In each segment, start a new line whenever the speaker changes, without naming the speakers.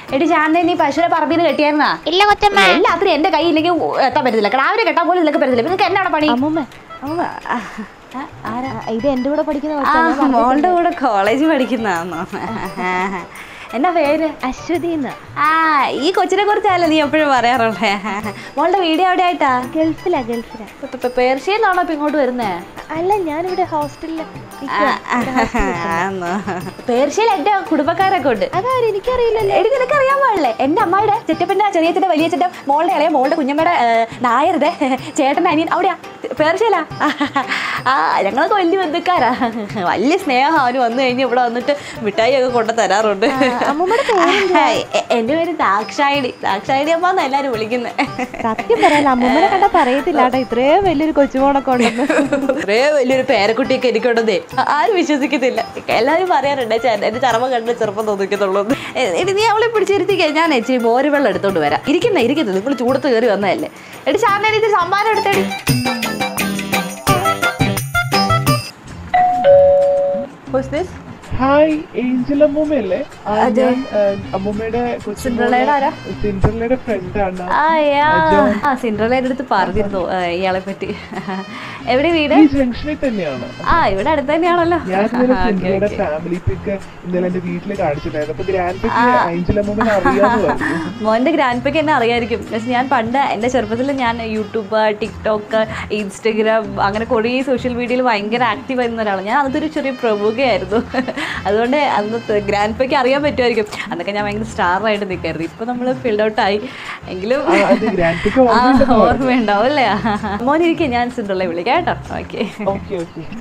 എടി ശാന്ത നീ പശുവിനെ പറമ്പിന്ന് കെട്ടിയായിരുന്നാ?
ഇല്ല കൊച്ചമ്മ.
എല്ലാത്തിനും എന്റെ കയ്യിലേക്ക് എത്താൻ പറ്റത്തില്ല. രാവിലെ കെട്ടാൻ പോലും നിനക്ക് പറ്റത്തില്ല. നിനക്ക് എന്നാണ് പണി?
ഇത് എന്റെ കൂടെ പഠിക്കുന്ന
മോളുടെ കൂടെ കോളേജിൽ പഠിക്കുന്നതാണോ? എന്നാ പേര്?
അശ്വതി.
ഈ കൊച്ചിനെ കുറിച്ചല്ലേ നീ എപ്പോഴും പറയാറുള്ളേ? മോളുടെ വീഡിയോ എവിടെ ആയിട്ടാ?
ഗൾഫിലാ.
പേർഷ്യന്നാണോ ഇപ്പൊ ഇങ്ങോട്ട് വരുന്നേ?
അല്ല, ഞാനിവിടെ ഹോസ്റ്റലില്.
പേർഷ്യയിൽ എന്റെ കുടുംബക്കാരൊക്കെ ഉണ്ട്.
അതാരും എനിക്കറിയില്ലല്ലോ.
എടി നിനക്ക് അറിയാൻ പാടില്ലേ? എന്റെ അമ്മയുടെ ചെറ്റപ്പന്റെ ചെറിയച്ഛന്റെ വലിയ ചെറ്റം മോളുടെ ഇളയ മോളുടെ കുഞ്ഞമ്മയുടെ നായരുടെ ചേട്ടൻ്റെ അനിയൻ അവിടെയാ, പേർഷ്യയിലാ. ഞങ്ങളൊക്കെ വലിയ ബന്ധുക്കാരാ. വലിയ സ്നേഹം. അവന് വന്നു കഴിഞ്ഞ് ഇവിടെ വന്നിട്ട് മിഠായി ഒക്കെ കൊണ്ടു തരാറുണ്ട്. എന്റെ പേര് ദാക്ഷായണി. ദാക്ഷായണി അമ്മന്ന് എല്ലാരും വിളിക്കുന്നത്.
സത്യം പറയാലോ, അമ്മൂമ്മനെ കണ്ടാ പറയത്തില്ല ഇത്രയും വലിയൊരു കൊച്ചുമോണൊക്കെ ഉണ്ടെന്ന്.
ഇത്രയും വലിയൊരു പേരക്കുട്ടിയൊക്കെ എനിക്കുണ്ടെന്നേ ആരും വിശ്വസിക്കത്തില്ല. എല്ലാവരും പറയാറുണ്ട് എന്റെ ചർമ്മം കണ്ട് ചെറുപ്പം തോന്നിക്കത്തുള്ളൂ. എടി നീ അവളെ പിടിച്ചിരുത്തിക്കേ, ഞാൻ ഇച്ചിരി മോര് വെള്ളം എടുത്തോണ്ട് വരാം. ഇരിക്കുന്നത് ഇപ്പോൾ ചൂടത്ത് കയറി വന്നതല്ലേ. എടി ശാന്ത ഇത് സമ്മാനം എടുത്തേടി.
Hi, Angel അമ്മൂമ്മയല്ലേ? അമ്മൂമ്മയുടെ സിൻഡ്രല്ലയുടെ ഫ്രണ്ടാണ്.
സിൻഡ്രല്ലയുടെ അടുത്ത് പറഞ്ഞിരുന്നു ഇയാളെ പറ്റി. എവിടെ വീട്?
ജംഗ്ഷനിൽ തന്നെയാണ്.
ഇവിടെ അടുത്ത് തന്നെയാണല്ലോ.
ഞാൻ സിൻഡ്രല്ലയുടെ ഫാമിലി പിക്ക് ഇന്നലെ എന്റെ വീട്ടിൽ കാണിച്ചിട്ടുണ്ടായിരുന്നു. അപ്പൊ ഗ്രാൻഡ്പയ്ക്ക് ഏഞ്ചൽ അമ്മൂമ്മനെ അറിയാമെന്ന് പറഞ്ഞു.
മോന്റെ ഗ്രാൻഡ്പയ്ക്ക് എന്നെ അറിയായിരിക്കും. പക്ഷെ ഞാൻ പണ്ട് എന്റെ ചെറുപ്പത്തിൽ ഞാൻ യൂട്യൂബ്, ടിക്ടോക്ക്, ഇൻസ്റ്റഗ്രാം അങ്ങനെ കുറേ സോഷ്യൽ മീഡിയയിൽ ഭയങ്കര ആക്റ്റീവ് ആയിരുന്ന ഒരാളാണ്. ഞാൻ അതൊരു ചെറിയ പ്രമുഖയായിരുന്നു. അതുകൊണ്ട് അന്നത്തെ ഗ്രാൻഡ്പയ്ക്ക് അറിയാൻ പറ്റുമായിരിക്കും. അന്നൊക്കെ ഞാൻ ഭയങ്കര സ്റ്റാറായിട്ട് നിൽക്കായിരുന്നു. ഇപ്പൊ നമ്മള് ഫീൽഡ് ഔട്ട് ആയി എങ്കിലും ഓർമ്മയുണ്ടാവും അല്ലേ? മോനിരിക്കെ, ഞാൻ സിൻഡ്രല്ലയെ വിളിക്കാം കേട്ടോ. ഓക്കെ.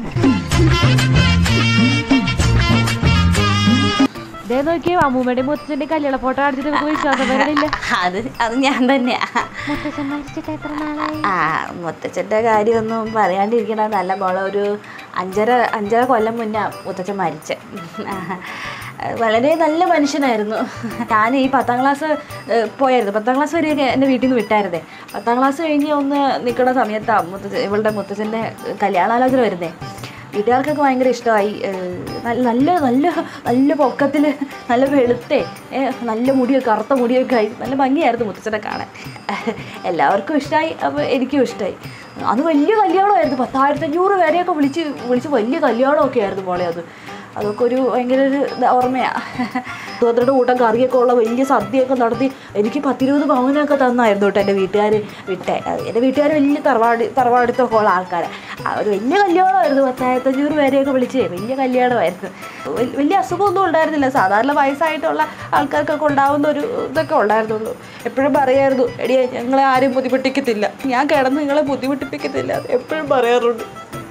നോക്കിയോ, അമ്മൂമ്മയുടെ മുത്തച്ഛന്റെ കല്യാണ ഫോട്ടോ അടിച്ചിട്ട് നമുക്ക് വിശ്വാസം വരണില്ല.
അത് ഞാൻ തന്നെയാ.
മുത്തച്ഛൻ മരിച്ചിട്ട് എത്ര നാളായി?
മുത്തച്ഛൻ്റെ കാര്യമൊന്നും പറയാണ്ടിരിക്കണ നല്ല മോളെ. ഒരു അഞ്ചര കൊല്ലം മുന്നേ മുത്തച്ഛൻ മരിച്ച. വളരെ നല്ല മനുഷ്യനായിരുന്നു. ഞാൻ ഈ 10ാം ക്ലാസ് പോയായിരുന്നു. 10ാം ക്ലാസ് വരെയൊക്കെ എൻ്റെ വീട്ടിൽ നിന്ന് വിട്ടായിരുന്നേ. 10ാം ക്ലാസ് കഴിഞ്ഞ് ഒന്ന് നിൽക്കുന്ന സമയത്താണ് ഇവളുടെ മുത്തച്ഛൻ്റെ കല്യാണാലോചന വരുന്നേ. വീട്ടുകാർക്കൊക്കെ ഭയങ്കര ഇഷ്ടമായി. നല്ല നല്ല നല്ല പൊക്കത്തിൽ, നല്ല വെളുത്തേ, നല്ല മുടിയൊക്കെ, കറുത്ത മുടിയൊക്കെ ആയി നല്ല ഭംഗിയായിരുന്നു മുത്തച്ഛനെ കാണാൻ. എല്ലാവർക്കും ഇഷ്ടമായി. അപ്പോൾ എനിക്കും ഇഷ്ടമായി. അത് വലിയ കല്യാണമായിരുന്നു. 10,500 പേരെയൊക്കെ വിളിച്ച് വലിയ കല്യാണമൊക്കെ ആയിരുന്നു മോളെ. അതൊക്കെ ഒരു ഭയങ്കര ഒരു ഓർമ്മയാണ്. 200 കൂട്ടം കറിയൊക്കെ ഉള്ള വലിയ സദ്യയൊക്കെ നടത്തി എനിക്ക് 10-20 പവനൊക്കെ തന്നായിരുന്നു കേട്ടോ എൻ്റെ വീട്ടുകാർ വിട്ടേ. എൻ്റെ വീട്ടുകാർ വലിയ തറവാടുത്തൊക്കെ ഉള്ള ആൾക്കാരാണ്. ഒരു വലിയ കല്യാണമായിരുന്നു. 10,500 പേരെയൊക്കെ വിളിച്ചേ വലിയ കല്യാണമായിരുന്നു. വലിയ അസുഖമൊന്നും ഉണ്ടായിരുന്നില്ല. സാധാരണ വയസ്സായിട്ടുള്ള ആൾക്കാർക്കൊക്കെ ഉണ്ടാവുന്ന ഒരു ഇതൊക്കെ ഉണ്ടായിരുന്നുള്ളൂ. എപ്പോഴും പറയായിരുന്നു, എടിയെ ഞങ്ങളെ ആരും ബുദ്ധിമുട്ടിക്കത്തില്ല, ഞാൻ കിടന്ന് നിങ്ങളെ ബുദ്ധിമുട്ടിപ്പിക്കത്തില്ല, എപ്പോഴും പറയാറുണ്ട്.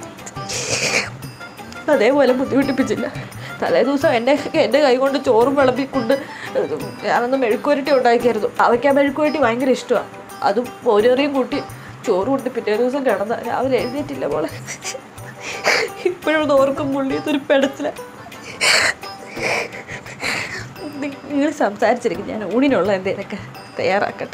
അതേപോലെ ബുദ്ധിമുട്ടിപ്പിച്ചില്ല. തലേ ദിവസം എൻ്റെ കൈ കൊണ്ട് ചോറും വിളമ്പിക്കൊണ്ട് ഞാനൊന്ന് മെഴുക്കുവരട്ടി ഉണ്ടാക്കിയായിരുന്നു. അവയ്ക്ക് ആ മെഴുക്കുവരട്ടി ഭയങ്കര ഇഷ്ടമാണ്. അതും പോരേറിയും കൂട്ടി ചോറ് കൂട്ടി പിറ്റേ ദിവസം കിടന്ന രാവിലെ എഴുന്നേറ്റില്ല പോലെ. ഇപ്പോഴും ഓർക്കും മുള്ളിയതൊരു പെടച്ചില. നിങ്ങൾ സംസാരിച്ചിരിക്കും, ഞാൻ ഊണിനുള്ള എന്തേലൊക്കെ തയ്യാറാക്കട്ടെ.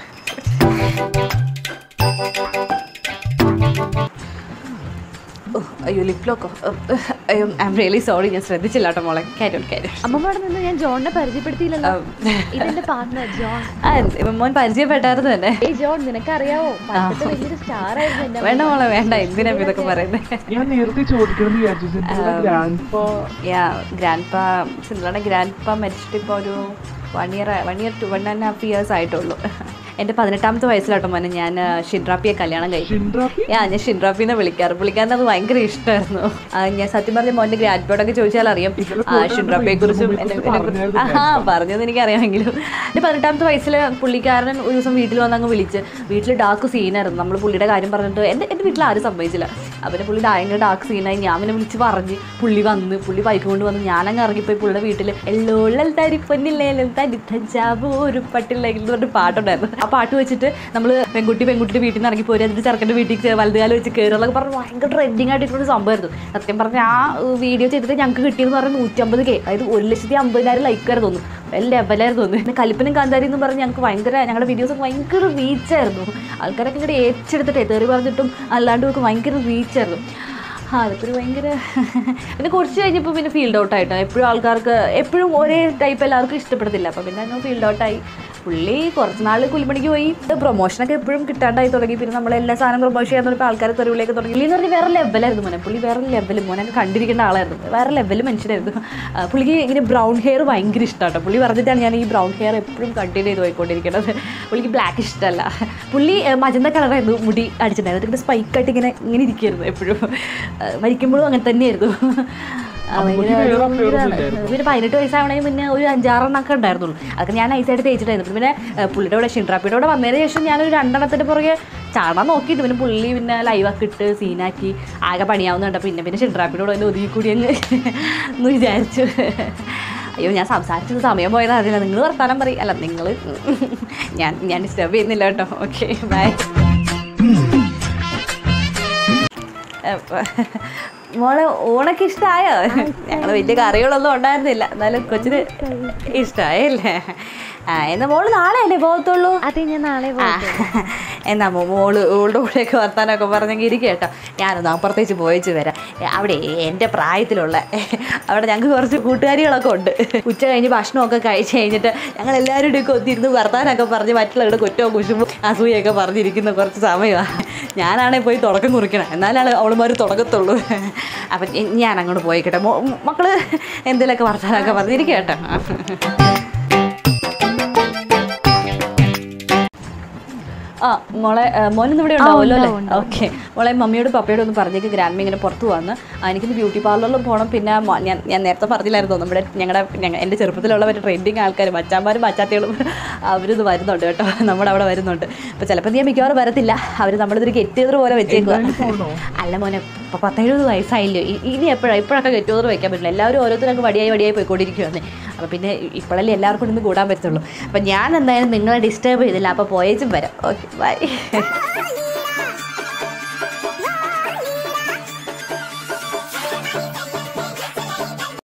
അയ്യോ, ലിപ്ലോക്കോ. ഐ ആം റിയലി സോറി, ഞാൻ ശ്രദ്ധിച്ചില്ല കേട്ടോ മോളെ.
അമ്മമ്മയുടെ നിന്ന് ഞാൻ ജോണിനെ പരിചയപ്പെടുത്തിയില്ലല്ലോ. ഇതെന്റെ പാർട്ട്ണർ ജോൺ.
മോൻ പരിചയപ്പെട്ടായിരുന്നു തന്നെ.
ജോൺ നിനക്കറിയാവോ, വലിയൊരു സ്റ്റാർ ആയിരുന്നു.
വേണ്ട മോളെ വേണ്ട, എന്തിനാ ഇതൊക്കെ പറയുന്നത്?
ഞാൻ നേരത്തെ ചോദിക്കണം വിചാരിച്ചു.
സിൻഡ്രയുടെ ഗ്രാൻഡ്പ മരിച്ചിട്ട് ഇപ്പോൾ ഒരു 1.5 years ആയിട്ടുള്ളൂ. എൻ്റെ 18ാമത്തെ വയസ്സിലാട്ടോ മോനെ ഞാൻ ഷിൻഡ്രാപ്പിയെ കല്യാണം കഴിച്ചു. ഞാൻ ഷിൻഡ്രാപ്പിന്ന് വിളിക്കാറ്. പുള്ളിക്കാരനത് ഭയങ്കര ഇഷ്ടമായിരുന്നു. ഞാൻ സത്യം പറഞ്ഞ മോൻ്റെ ഗ്രാൻഡ്പയോടൊക്കെ ചോദിച്ചാൽ അറിയാം ഷിൻഡ്രാപ്പിയെ കുറിച്ചും പറഞ്ഞത് എനിക്കറിയാമെങ്കിലും. എൻ്റെ 18ാമത്തെ വയസ്സിൽ പുള്ളിക്കാരൻ ഒരു ദിവസം വീട്ടിൽ വന്ന് അങ്ങ് വിളിച്ച്. വീട്ടിൽ ഡാർക്ക് സീനായിരുന്നു. നമ്മൾ പുള്ളിയുടെ കാര്യം പറഞ്ഞിട്ട് എൻ്റെ വീട്ടിൽ ആരും സംഭവിച്ചില്ല. അപ്പം പുള്ളി ഭയങ്കര ഡാർക്ക് സീനായി. ഞാൻ പിന്നെ വിളിച്ച് പറഞ്ഞ് പുള്ളി ബൈക്ക് കൊണ്ട് വന്ന് ഞാനങ്ങ് ഇറങ്ങിപ്പോയി പുള്ളിയുടെ വീട്ടിൽ. എല്ലോളൽ തരിപ്പൊന്നില്ലേലും തരിത്തഞ്ചാവ് ഒരു പട്ടില്ലെങ്കിൽ പറഞ്ഞിട്ട് പാട്ടുണ്ടായിരുന്നു. ആ പാട്ട് വെച്ചിട്ട് നമ്മൾ പെൺകുട്ടിയുടെ വീട്ടിൽ നിന്ന് ഇറങ്ങി പോരും, എന്നിട്ട് ചെറുക്കൻ്റെ വീട്ടിൽ വലുതുകാലം വെച്ച് കയറുന്നതൊക്കെ പറഞ്ഞ് ഭയങ്കര ട്രെൻഡിങ് ആയിട്ടുള്ളൊരു സംഭവമായിരുന്നു. സത്യം പറഞ്ഞാൽ ആ വീഡിയോ ചെയ്തിട്ട് ഞങ്ങൾക്ക് കിട്ടിയെന്ന് പറഞ്ഞാൽ 150K, അതായത് 1,50,000 ലൈക്കായിരുന്നു തോന്നുന്നു. ലെവലായിരുന്നു തോന്നുന്നു. പിന്നെ കലിപ്പനും കാന്താരി എന്ന് പറഞ്ഞ് ഞങ്ങളുടെ വീഡിയോസൊക്കെ ഭയങ്കര റീച്ചായിരുന്നു. ആൾക്കാരൊക്കെ ഇങ്ങോട്ട് ഏറ്റെടുത്തിട്ടേ തെറി പറഞ്ഞിട്ടും അല്ലാണ്ടും ഒക്കെ ഭയങ്കര റീച്ചായിരുന്നു. അതൊക്കെ ഒരു ഭയങ്കര പിന്നെ കുറച്ച് കഴിഞ്ഞപ്പോൾ പിന്നെ ഫീൽഡ് ഔട്ടായിട്ടോ. എപ്പോഴും ആൾക്കാർക്ക് എപ്പോഴും ഒരേ ടൈപ്പ് എല്ലാവർക്കും ഇഷ്ടപ്പെടത്തില്ല. അപ്പോൾ പിന്നെ അങ്ങ് ഫീൽഡ് ഔട്ടായി. പുള്ളി കുറച്ച് നാൾ കൂലിപ്പണിക്ക് പോയി. പ്രൊമോഷനൊക്കെ എപ്പോഴും കിട്ടാണ്ടായി തുടങ്ങി. പിന്നെ നമ്മളെല്ലാ സാധനം പ്രൊമോഷൻ ചെയ്യാൻ തുടങ്ങി ആൾക്കാർ തെരുവിലേക്ക് തുടങ്ങി. പുള്ളി എന്ന് പറഞ്ഞാൽ വേറെ ലെവലായിരുന്നു മോനെ. പുള്ളി വേറെ ലെവൽ മോനൊക്കെ കണ്ടിരിക്കേണ്ട ആളായിരുന്നു. വേറെ ലെവൽ മനുഷ്യനായിരുന്നു. പുള്ളിക്ക് ഇങ്ങനെ ബ്രൗൺ ഹെയർ ഭയങ്കര ഇഷ്ടമാണ്. പുള്ളി പറഞ്ഞിട്ടാണ് ഞാൻ ഈ ബ്രൗൺ ഹെയർ എപ്പോഴും കണ്ടിന്യൂ ചെയ്ത് പോയിക്കൊണ്ടിരിക്കുന്നത്. പുള്ളിക്ക് ബ്ലാക്ക് ഇഷ്ടമല്ല. പുള്ളി മജന്ത കളറായിരുന്നു മുടി അടിച്ചിട്ടുണ്ടായിരുന്നു. ഇങ്ങനെ സ്പൈക്കായിട്ട് ഇങ്ങനെ ഇരിക്കുമായിരുന്നു എപ്പോഴും. മരിക്കുമ്പോഴും അങ്ങനെ തന്നെയായിരുന്നു. പിന്നെ 18 വയസ്സാവണേ പിന്നെ ഒരു 5-6 എണ്ണമൊക്കെ ഉണ്ടായിരുന്നുള്ളൂ. അതൊക്കെ ഞാൻ നൈസായിട്ട് തേച്ചിട്ടായിരുന്നു. പിന്നെ പുള്ളിയുടെ കൂടെ ഷിൻട്രാപ്പിയുടെ കൂടെ വന്നതിന് ശേഷം ഞാനൊരു 2 എണ്ണത്തിൻ്റെ പുറകെ ചാടാൻ നോക്കിയിട്ട് പിന്നെ പുള്ളി പിന്നെ ലൈവൊക്കെ ഇട്ട് സീനാക്കി ആകെ പണിയാവുന്നുണ്ട്. പിന്നെ ഷിൻട്രാപ്പിയുടെ കൂടെ തന്നെ ഒതുക്കി കൂടി അങ്ങ് എന്ന് വിചാരിച്ചു. അയ്യോ ഞാൻ സംസാരിച്ചത് സമയം പോയതാ. അതില്ല നിങ്ങൾ വർത്താനം പറയും. അല്ല നിങ്ങൾ ഞാൻ ഡിസ്റ്റർബ് ചെയ്യുന്നില്ല കേട്ടോ. Okay bye. മോളെ ഊണൊക്കെ ഇഷ്ടമായോ? ഞങ്ങൾ വലിയ കറികളൊന്നും ഉണ്ടായിരുന്നില്ല. എന്നാലും കൊച്ചിന് ഇഷ്ടമായല്ലേ? എന്നാ മോള് നാളെ അല്ലേ പോകത്തുള്ളൂ?
അതെ ഞാൻ നാളെ
എന്നാ മോള് ഓളുടെ കൂടെയൊക്കെ വർത്താനമൊക്കെ പറഞ്ഞെങ്കിൽ ഇരിക്കും കേട്ടോ. ഞാനൊന്ന് അപ്പുറത്തേക്ക് പോയിച്ച് വരാം. അവിടെ എൻ്റെ പ്രായത്തിലുള്ള അവിടെ ഞങ്ങൾക്ക് കുറച്ച് കൂട്ടുകാരികളൊക്കെ ഉണ്ട്. ഉച്ച കഴിഞ്ഞ് ഭക്ഷണമൊക്കെ കഴിച്ച് കഴിഞ്ഞിട്ട് ഞങ്ങളെല്ലാവരും കൂടി ഒത്തിരുന്ന് വർത്താനമൊക്കെ പറഞ്ഞ് മറ്റുള്ളവരുടെ കുറ്റവും കുശുമ്പും അസൂയൊക്കെ പറഞ്ഞിരിക്കുന്ന കുറച്ച് സമയമാണ്. ഞാനാണെങ്കിൽ പോയി തുടക്കം കുറിക്കണം. എന്നാലാണ് അവളുമാർ തുടങ്ങത്തുള്ളൂ. അപ്പം ഞാൻ അങ്ങോട്ട് പോയിക്കട്ടെ. മക്കൾ എന്തെങ്കിലുമൊക്കെ വർത്താനമൊക്കെ പറഞ്ഞിരിക്കും കേട്ടോ. മോളെ മോനൊന്നും ഇവിടെ ഉണ്ടാവുമല്ലോ അല്ലേ? ഓക്കെ മോളെ മമ്മിയോട് പപ്പയോട് ഒന്ന് പറഞ്ഞേക്ക് ഗ്രാൻഡ് ഇങ്ങനെ പുറത്ത് വന്ന് എനിക്കിന്ന് ബ്യൂട്ടി പാർലറിൽ പോകണം. പിന്നെ ഞാൻ നേരത്തെ പറഞ്ഞില്ലായിരുന്നു നമ്മുടെ എൻ്റെ ചെറുപ്പത്തിലുള്ള മറ്റേ ട്രെൻഡിങ് ആൾക്കാർ മച്ചാന്മാരും മച്ചാത്തികളും അവരിത് വരുന്നുണ്ട് കേട്ടോ. നമ്മുടെ അവിടെ വരുന്നുണ്ട്. അപ്പോൾ ചിലപ്പോൾ നീ മിക്കവാറും വരത്തില്ല. അവർ നമ്മളിതൊരു ഗെറ്റ് ടുഗദർ പോലെ വെച്ചേക്കുക. അല്ല മോനെ 17 വയസ്സായില്ലോ. ഇനി ഇപ്പോഴൊക്കെ ഗെറ്റ് ടുഗദർ വയ്ക്കാൻ പറ്റില്ല. എല്ലാവരും ഓരോരുത്തരൊക്കെ വടിയായി പോയിക്കൊണ്ടിരിക്കുകയാണ്. അപ്പോൾ പിന്നെ ഇപ്പോഴല്ലേ എല്ലാവർക്കും ഇന്ന് കൂടാൻ പറ്റുള്ളൂ. അപ്പം ഞാൻ എന്തായാലും നിങ്ങളെ ഡിസ്റ്റർബ് ചെയ്തില്ല. അപ്പോൾ പോയേച്ചും വരാം. Okay by.